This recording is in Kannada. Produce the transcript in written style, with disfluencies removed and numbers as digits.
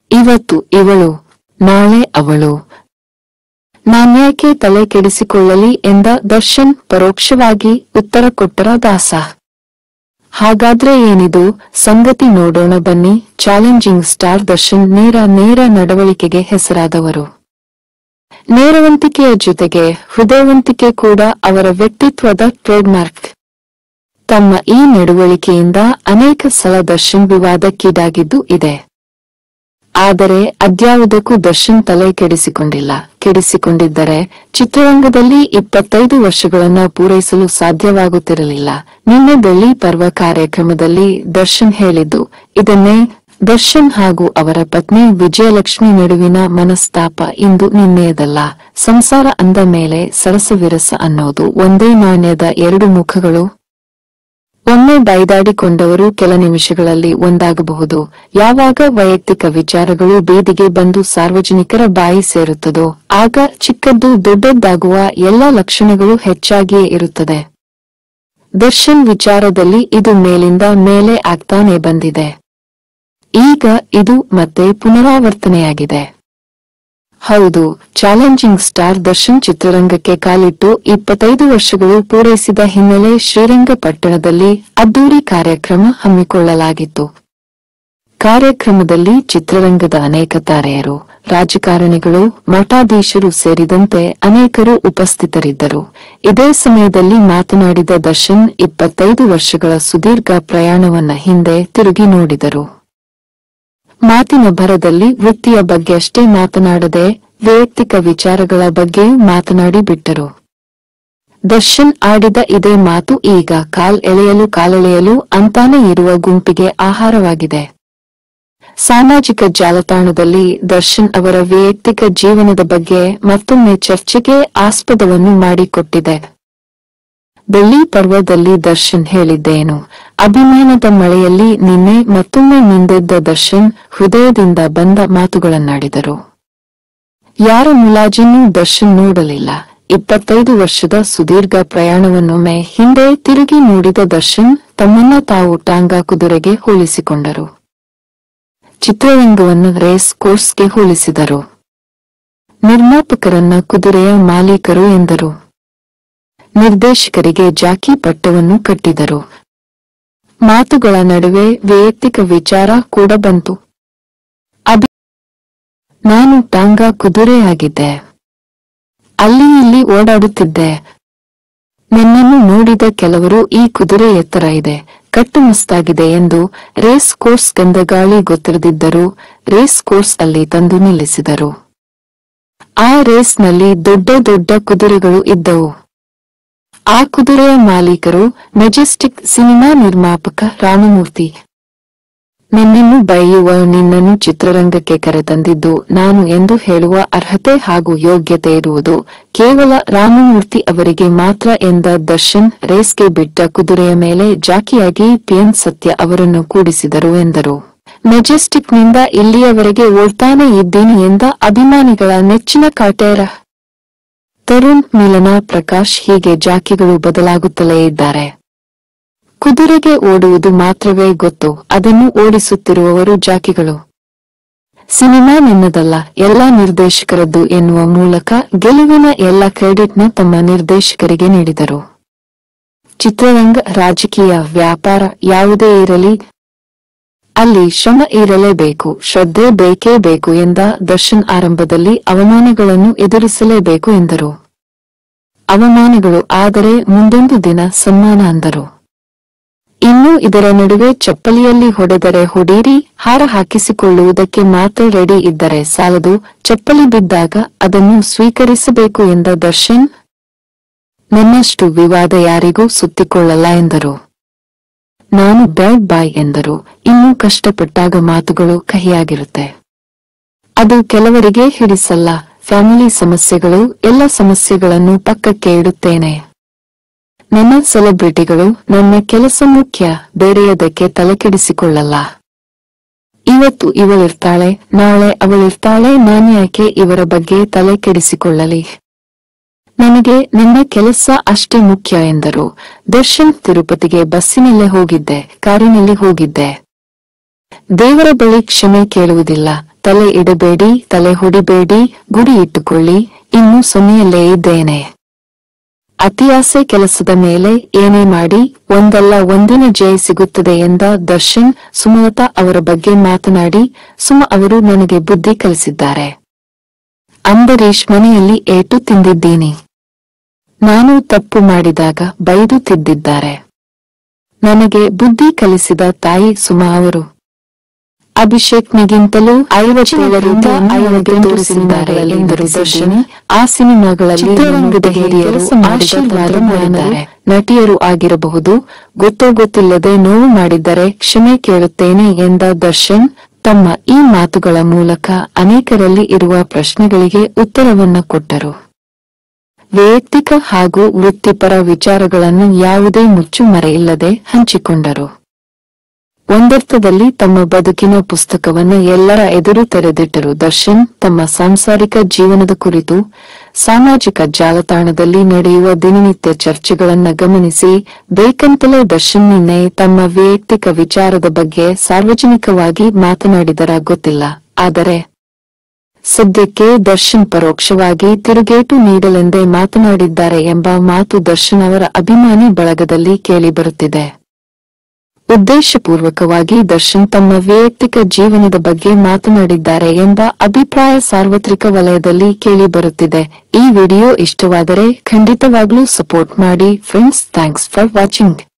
ಇವತ್ತು ಇವಳು, ನಾಳೆ ಅವಳು. ನಾನ್ಯಾಕೆ ತಲೆ ಕೆಡಿಸಿಕೊಳ್ಳಲಿ ಎಂದ ದರ್ಶನ್ ಪರೋಕ್ಷವಾಗಿ ಉತ್ತರ ಕೊಟ್ಟರ ದಾಸ. ಹಾಗಾದ್ರೆ ಏನಿದು ಸಂಗತಿ ನೋಡೋಣ ಬನ್ನಿ. ಚಾಲೆಂಜಿಂಗ್ ಸ್ಟಾರ್ ದರ್ಶನ್ ನೇರ ನಡವಳಿಕೆಗೆ ಹೆಸರಾದವರು. ನೇರವಂತಿಕೆಯ ಜೊತೆಗೆ ಹೃದಯವಂತಿಕೆ ಕೂಡ ಅವರ ವ್ಯಕ್ತಿತ್ವದ ಟ್ರೇಡ್ಮಾರ್ಕ್. ತಮ್ಮ ಈ ನಡವಳಿಕೆಯಿಂದ ಅನೇಕ ಸಲ ದರ್ಶನ್ ವಿವಾದಕ್ಕೀಡಾಗಿದ್ದು ಇದೆ. ಆದರೆ ಅದ್ಯಾವುದಕ್ಕೂ ದರ್ಶನ್ ತಲೆ ಕೆಡಿಸಿಕೊಂಡಿದ್ದರೆ ಚಿತ್ರರಂಗದಲ್ಲಿ 25 ವರ್ಷಗಳನ್ನ ಪೂರೈಸಲು ಸಾಧ್ಯವಾಗುತ್ತಿರಲಿಲ್ಲ. ನಿನ್ನೆ ಬೆಳ್ಳಿ ಪರ್ವ ಕಾರ್ಯಕ್ರಮದಲ್ಲಿ ದರ್ಶನ್ ಹೇಳಿದ್ದು ಇದನ್ನೇ. ದರ್ಶನ್ ಹಾಗೂ ಅವರ ಪತ್ನಿ ವಿಜಯಲಕ್ಷ್ಮಿ ನಡುವಿನ ಮನಸ್ತಾಪ ಇಂದು ನಿನ್ನೆಯದಲ್ಲ. ಸಂಸಾರ ಅಂದ ಮೇಲೆ ಸರಸವಿರಸ ಅನ್ನೋದು ಒಂದೇ ನಾಣ್ಯದ ಎರಡು ಮುಖಗಳು. ಒಮ್ಮೆ ಬೈದಾಡಿಕೊಂಡವರು ಕೆಲ ನಿಮಿಷಗಳಲ್ಲಿ ಒಂದಾಗಬಹುದು. ಯಾವಾಗ ವೈಯಕ್ತಿಕ ವಿಚಾರಗಳು ಬೀದಿಗೆ ಬಂದು ಸಾರ್ವಜನಿಕರ ಬಾಯಿ ಸೇರುತ್ತದೋ ಆಗ ಚಿಕ್ಕದ್ದು ದೊಡ್ಡದ್ದಾಗುವ ಎಲ್ಲ ಲಕ್ಷಣಗಳು ಹೆಚ್ಚಾಗಿಯೇ ಇರುತ್ತದೆ. ದರ್ಶನ್ ವಿಚಾರದಲ್ಲಿ ಇದು ಮೇಲಿಂದ ಮೇಲೆ ಆಗ್ತಾನೆ ಬಂದಿದೆ. ಈಗ ಇದು ಮತ್ತೆ ಪುನರಾವರ್ತನೆಯಾಗಿದೆ. ಹೌದು, ಚಾಲೆಂಜಿಂಗ್ ಸ್ಟಾರ್ ದರ್ಶನ್ ಚಿತ್ರರಂಗಕ್ಕೆ ಕಾಲಿಟ್ಟು 25 ವರ್ಷಗಳು ಪೂರೈಸಿದ ಹಿನ್ನೆಲೆ ಶ್ರೀರಂಗಪಟ್ಟಣದಲ್ಲಿ ಅದ್ದೂರಿ ಕಾರ್ಯಕ್ರಮ ಹಮ್ಮಿಕೊಳ್ಳಲಾಗಿತ್ತು. ಕಾರ್ಯಕ್ರಮದಲ್ಲಿ ಚಿತ್ರರಂಗದ ಅನೇಕ ತಾರೆಯರು, ರಾಜಕಾರಣಿಗಳು, ಮಠಾಧೀಶರು ಸೇರಿದಂತೆ ಅನೇಕರು ಉಪಸ್ಥಿತರಿದ್ದರು. ಇದೇ ಸಮಯದಲ್ಲಿ ಮಾತನಾಡಿದ ದರ್ಶನ್ 25 ವರ್ಷಗಳ ಸುದೀರ್ಘ ಪ್ರಯಾಣವನ್ನ ಹಿಂದೆ ತಿರುಗಿ ನೋಡಿದರು. ಮಾತಿನ ಭರದಲ್ಲಿ ವೃತ್ತಿಯ ಬಗ್ಗೆ ಅಷ್ಟೇ ಮಾತನಾಡದೆ ವೈಯಕ್ತಿಕ ವಿಚಾರಗಳ ಬಗ್ಗೆಯೂ ಮಾತನಾಡಿ ಬಿಟ್ಟರು. ದರ್ಶನ್ ಆಡಿದ ಇದೇ ಮಾತು ಈಗ ಕಾಲೆಳೆಯಲು ಅಂತಾನೆ ಇರುವ ಗುಂಪಿಗೆ ಆಹಾರವಾಗಿದೆ. ಸಾಮಾಜಿಕ ಜಾಲತಾಣದಲ್ಲಿ ದರ್ಶನ್ ಅವರ ವೈಯಕ್ತಿಕ ಜೀವನದ ಬಗ್ಗೆ ಮತ್ತೊಮ್ಮೆ ಚರ್ಚೆಗೆ ಆಸ್ಪದವನ್ನು ಮಾಡಿಕೊಟ್ಟಿದೆ. ಬೆಳ್ಳಿ ಪರ್ವದಲ್ಲಿ ದರ್ಶನ್ ಹೇಳಿದ್ದೇನು? ಅಭಿಮಾನದ ಮಳೆಯಲ್ಲಿ ನಿನ್ನೆ ಮತ್ತೊಮ್ಮೆ ಮಿಂದೆದ್ದ ದರ್ಶನ್ ಹೃದಯದಿಂದ ಬಂದ ಮಾತುಗಳನ್ನಾಡಿದರು. ಯಾರ ಮುಲಾಜಿನ್ನೂ ದರ್ಶನ್ ನೋಡಲಿಲ್ಲ. 25 ವರ್ಷದ ಸುದೀರ್ಘ ಪ್ರಯಾಣವನ್ನೊಮ್ಮೆ ಹಿಂದೆ ತಿರುಗಿ ನೋಡಿದ ದರ್ಶನ್ ತಮ್ಮನ್ನ ತಾವು ಟಾಂಗಾ ಕುದುರೆಗೆ ಹೋಲಿಸಿಕೊಂಡರು. ಚಿತ್ರರಂಗವನ್ನು ರೇಸ್ ಕೋರ್ಸ್ಗೆ ಹೋಲಿಸಿದರು. ನಿರ್ಮಾಪಕರನ್ನ ಕುದುರೆಯ ಮಾಲೀಕರು ಎಂದರು. ನಿರ್ದೇಶಕರಿಗೆ ಜಾಕಿ ಪಟ್ಟವನ್ನು ಕಟ್ಟಿದರು. ಮಾತುಗಳ ನಡುವೆ ವೈಯಕ್ತಿಕ ವಿಚಾರ ಕೂಡ ಬಂತು. ನಾನು ಟಾಂಗಾ ಕುದುರೆಯಾಗಿದ್ದೆ. ಅಲ್ಲಿ ಇಲ್ಲಿ ಓಡಾಡುತ್ತಿದ್ದೆ. ನನ್ನನ್ನು ನೋಡಿದ ಕೆಲವರು ಈ ಕುದುರೆ ಎತ್ತರ ಇದೆ, ಕಟ್ಟುಮಸ್ತಾಗಿದೆ ಎಂದು ರೇಸ್ ಕೋರ್ಸ್ ಗಂಧಗಾಳಿ ಗೊತ್ತಿರದಿದ್ದರೂ ರೇಸ್ ಕೋರ್ಸ್ ಅಲ್ಲಿ ತಂದು ನಿಲ್ಲಿಸಿದರು. ಆ ರೇಸ್ನಲ್ಲಿ ದೊಡ್ಡ ಕುದುರೆಗಳು ಇದ್ದವು. ಆ ಕುದುರೆಯ ಮಾಲೀಕರು ಮೆಜೆಸ್ಟಿಕ್ ಸಿನಿಮಾ ನಿರ್ಮಾಪಕ ರಾಮಮೂರ್ತಿ. ನನ್ನನ್ನು ಬೈಯುವ ನಿನ್ನನ್ನು ಚಿತ್ರರಂಗಕ್ಕೆ ಕರೆತಂದಿದ್ದು ನಾನು ಎಂದು ಹೇಳುವ ಅರ್ಹತೆ ಹಾಗೂ ಯೋಗ್ಯತೆ ಇರುವುದು ಕೇವಲ ರಾಮಮೂರ್ತಿ ಅವರಿಗೆ ಮಾತ್ರ ಎಂದ ದರ್ಶನ್ ರೇಸ್ಗೆ ಬಿಟ್ಟ ಕುದುರೆಯ ಮೇಲೆ ಜಾಕಿಯಾಗಿ ಪಿಎನ್ ಸತ್ಯ ಅವರನ್ನು ಕೂಡಿಸಿದರು ಎಂದರು. ಮೆಜೆಸ್ಟಿಕ್ನಿಂದ ಇಲ್ಲಿಯವರೆಗೆ ಓಡ್ತಾನೆ ಇದ್ದೀನಿ ಎಂದ ಅಭಿಮಾನಿಗಳ ನೆಚ್ಚಿನ ಕಾಟೇರ ತರುಣ್, ಮಿಲನಾ, ಪ್ರಕಾಶ್ ಹೀಗೆ ಜಾಕಿಗಳು ಬದಲಾಗುತ್ತಲೇ ಇದ್ದಾರೆ. ಕುದುರೆಗೆ ಓಡುವುದು ಮಾತ್ರವೇ ಗೊತ್ತು, ಅದನ್ನು ಓಡಿಸುತ್ತಿರುವವರು ಜಾಕಿಗಳು. ಸಿನಿಮಾ ನಿನ್ನದಲ್ಲ, ಎಲ್ಲಾ ನಿರ್ದೇಶಕರದ್ದು ಎನ್ನುವ ಮೂಲಕ ಗೆಲುವಿನ ಎಲ್ಲ ಕ್ರೆಡಿಟ್ನ ತಮ್ಮ ನಿರ್ದೇಶಕರಿಗೆ ನೀಡಿದರು. ಚಿತ್ರರಂಗ, ರಾಜಕೀಯ, ವ್ಯಾಪಾರ ಯಾವುದೇ ಇರಲಿ ಅಲ್ಲಿ ಶ್ರಮ ಇರಲೇಬೇಕು, ಶ್ರದ್ಧೆ ಬೇಕೇ ಬೇಕು ಎಂದ ದರ್ಶನ್ ಆರಂಭದಲ್ಲಿ ಅವಮಾನಗಳನ್ನು ಎದುರಿಸಲೇಬೇಕು ಎಂದರು. ಅವಮಾನಗಳು ಆದರೆ ಮುಂದೊಂದು ದಿನ ಸನ್ಮಾನ ಅಂದರು. ಇನ್ನು ಇದರ ನಡುವೆ ಚಪ್ಪಲಿಯಲ್ಲಿ ಹೊಡೆದರೆ ಹೊಡೀರಿ, ಹಾರ ಹಾಕಿಸಿಕೊಳ್ಳುವುದಕ್ಕೆ ಮಾತ್ರ ರೆಡಿ ಇದ್ದರೆ ಸಾಲದು, ಚಪ್ಪಲಿ ಬಿದ್ದಾಗ ಅದನ್ನು ಸ್ವೀಕರಿಸಬೇಕು ಎಂದ ದರ್ಶನ್ ನನ್ನಷ್ಟು ವಿವಾದ ಯಾರಿಗೂ ಸುತ್ತಿಕೊಳ್ಳಲ್ಲ ಎಂದರು. ನಾನು ಬ್ಯಾಡ್ ಬಾಯ್ ಎಂದರು. ಇನ್ನೂ ಕಷ್ಟಪಟ್ಟಾಗ ಮಾತುಗಳು ಕಹಿಯಾಗಿರುತ್ತೆ. ಅದು ಕೆಲವರಿಗೆ ಹಿಡಿಸಲ್ಲ. ಫ್ಯಾಮಿಲಿ ಸಮಸ್ಯೆಗಳು, ಎಲ್ಲ ಸಮಸ್ಯೆಗಳನ್ನು ಪಕ್ಕಕ್ಕೆ ಇಡುತ್ತೇನೆ. ನನ್ನ ಸೆಲೆಬ್ರಿಟಿಗಳು, ನನ್ನ ಕೆಲಸ ಮುಖ್ಯ, ಬೇರೆಯದಕ್ಕೆ ತಲೆಕೆಡಿಸಿಕೊಳ್ಳಲ್ಲ. ಇವತ್ತು ಇವಳಿರ್ತಾಳೆ, ನಾಳೆ ಅವಳಿರ್ತಾಳೆ, ನಾನ್ಯಾಕೆ ಇವರ ಬಗ್ಗೆ ತಲೆ ಕೆಡಿಸಿಕೊಳ್ಳಲಿ? ನನಗೆ ನನ್ನ ಕೆಲಸ ಅಷ್ಟೇ ಮುಖ್ಯ ಎಂದರು. ದರ್ಶನ್ ತಿರುಪತಿಗೆ ಬಸ್ಸಿನಲ್ಲೇ ಹೋಗಿದ್ದೆ, ಕಾರಿನಲ್ಲಿ ಹೋಗಿದ್ದೆ. ದೇವರ ಬಳಿ ಕ್ಷಮೆ ಕೇಳುವುದಿಲ್ಲ, ತಲೆ ಇಡಬೇಡಿ, ತಲೆ ಹೊಡಿಬೇಡಿ, ಗುರಿ ಇಟ್ಟುಕೊಳ್ಳಿ, ಇನ್ನು ಸೊನ್ನೆಯಲ್ಲೇ ಇದ್ದೇನೆ. ಅತಿಯಾಸೆ ಕೆಲಸದ ಮೇಲೆ ಏನೇ ಮಾಡಿ ಒಂದಲ್ಲ ಒಂದಿನ ಜಯ ಸಿಗುತ್ತದೆ ಎಂದ ದರ್ಶನ್ ಸುಮಲತಾ ಅವರ ಬಗ್ಗೆ ಮಾತನಾಡಿ, ಸುಮ ಅವರು ನನಗೆ ಬುದ್ಧಿ ಕಲಿಸಿದ್ದಾರೆ. ಅಂಬರೀಶ್ ಮನೆಯಲ್ಲಿ ಏಟು ತಿಂದಿದ್ದೀನಿ. ನಾನು ತಪ್ಪು ಮಾಡಿದಾಗ ಬೈದು ತಿದ್ದಿದ್ದಾರೆ. ನನಗೆ ಬುದ್ಧಿ ಕಲಿಸಿದ ತಾಯಿ ಸುಮಾ ಅವರು. ಅಭಿಷೇಕ್ನಿಗಿಂತಲೂ 57ರಿಂದ 58 ಸಿನಿಮಾಗಳಲ್ಲಿ ಎಂದರು ದರ್ಶನ್. ಆ ಸಿನಿಮಾಗಳಲ್ಲಿ ಚಿತ್ರರಂಗದ ಹಿರಿಯರು ಆಶೀರ್ವಾದ ಮಾಡಿದ್ದಾರೆ. ನಟಿಯರು ಆಗಿರಬಹುದು, ಗೊತ್ತೋ ಗೊತ್ತಿಲ್ಲದೆ ನೋವು ಮಾಡಿದ್ದರೆ ಕ್ಷಮೆ ಕೇಳುತ್ತೇನೆ ಎಂದ ದರ್ಶನ್ ತಮ್ಮ ಈ ಮಾತುಗಳ ಮೂಲಕ ಅನೇಕರಲ್ಲಿ ಇರುವ ಪ್ರಶ್ನೆಗಳಿಗೆ ಉತ್ತರವನ್ನ ಕೊಟ್ಟರು. ವೈಯಕ್ತಿಕ ಹಾಗೂ ವೃತ್ತಿಪರ ವಿಚಾರಗಳನ್ನು ಯಾವುದೇ ಮುಚ್ಚುಮರೆಯಿಲ್ಲದೆ ಹಂಚಿಕೊಂಡರು. ಒಂದರ್ಥದಲ್ಲಿ ತಮ್ಮ ಬದುಕಿನ ಪುಸ್ತಕವನ್ನು ಎಲ್ಲರ ಎದುರು ತೆರೆದಿಟ್ಟರು. ದರ್ಶನ್ ತಮ್ಮ ಸಾಂಸಾರಿಕ ಜೀವನದ ಕುರಿತು ಸಾಮಾಜಿಕ ಜಾಲತಾಣದಲ್ಲಿ ನಡೆಯುವ ದಿನನಿತ್ಯ ಚರ್ಚೆಗಳನ್ನ ಗಮನಿಸಿ ಬೇಕಂತಲೇ ದರ್ಶನ್ ನಿನ್ನೆ ತಮ್ಮ ವೈಯಕ್ತಿಕ ವಿಚಾರದ ಬಗ್ಗೆ ಸಾರ್ವಜನಿಕವಾಗಿ ಮಾತನಾಡಿದರ ಗೊತ್ತಿಲ್ಲ. ಆದರೆ ಸದ್ಯಕ್ಕೆ ದರ್ಶನ್ ಪರೋಕ್ಷವಾಗಿ ತಿರುಗೇಟು ನೀಡಲೆಂದೇ ಮಾತನಾಡಿದ್ದಾರೆ ಎಂಬ ಮಾತು ದರ್ಶನ್ ಅವರ ಅಭಿಮಾನಿ ಬಳಗದಲ್ಲಿ ಕೇಳಿಬರುತ್ತಿದೆ. ಉದ್ದೇಶಪೂರ್ವಕವಾಗಿ ದರ್ಶನ್ ತಮ್ಮ ವೈಯಕ್ತಿಕ ಜೀವನದ ಬಗ್ಗೆ ಮಾತನಾಡಿದ್ದಾರೆ ಎಂಬ ಅಭಿಪ್ರಾಯ ಸಾರ್ವತ್ರಿಕ ವಲಯದಲ್ಲಿ ಕೇಳಿಬರುತ್ತಿದೆ. ಈ ವಿಡಿಯೋ ಇಷ್ಟವಾದರೆ ಖಂಡಿತವಾಗ್ಲೂ ಸಪೋರ್ಟ್ ಮಾಡಿ ಫ್ರೆಂಡ್ಸ್. Thanks for watching.